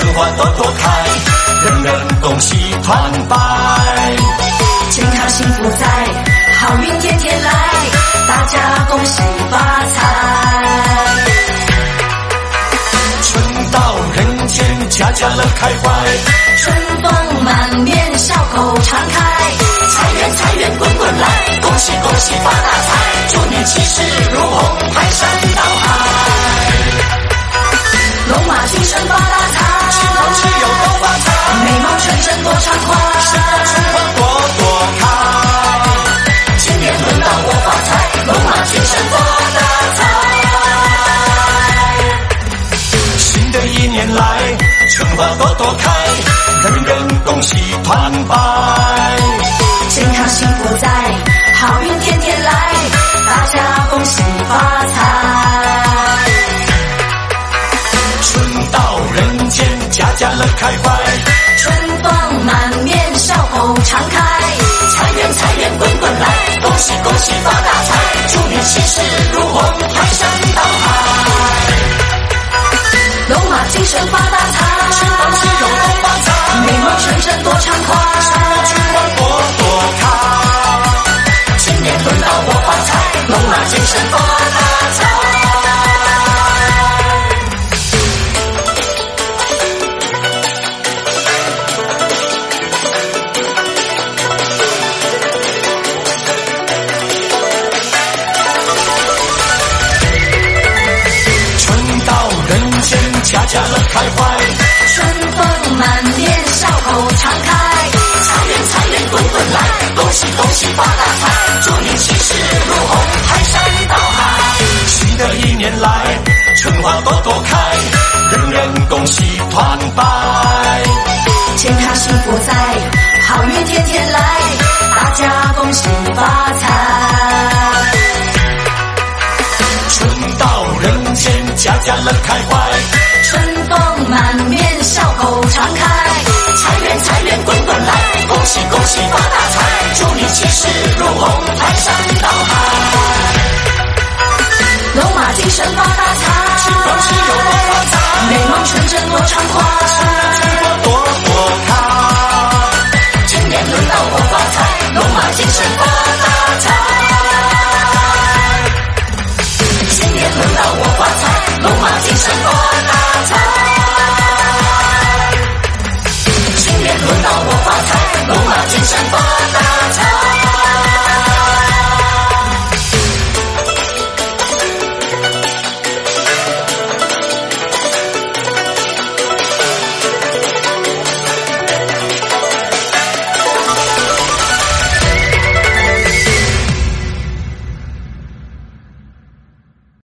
春花朵朵开，人人恭喜团拜。 健康幸福在，好运天天来，大家恭喜发财。 春到人间，家家乐开怀， 春风满面，笑口常开，财源财源滚滚来，恭喜恭喜发大财，祝你气势如虹，排山倒海。龙马精神发大财， 气头气有多发财， 美梦成真多畅快， 身上春花朵朵开。 今年轮到我发财，龙马精神发大财。 新的一年来，春花朵朵开，人人恭喜团拜。 健康幸福在，好运天天来，大家恭喜发财。 春到人间，家家乐开怀， 春风满面，笑口常开，财源财源滚滚来，恭喜恭喜发大财，祝你气势如虹，排山倒海。龙马精神发大财， 气头气有多发财， 美梦成真多畅快， 春花朵朵开。 今年轮到我发财，龙马精神发大财。 家家乐开怀， 春风满面，笑口常开，财源财源滚滚来，恭喜恭喜发大财，祝你气势如虹，排山倒海。 新的一年来，春花朵朵开，人人恭喜团拜。 健康幸福在，好运天天来，大家恭喜发财。 春到人间，家家乐开怀， 春风满面，笑口常开，财源财源滚滚来，恭喜恭喜发大财，祝你气势如虹，排山倒海。龙马精神发大财， 气头气有多发